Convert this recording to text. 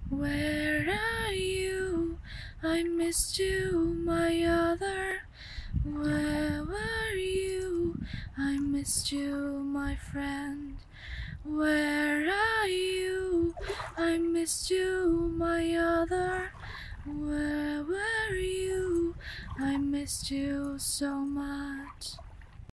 Where are you? I missed you, my other. Where were you? I missed you, my friend. Where are you? I missed you, my other. Where were you? I missed you so much.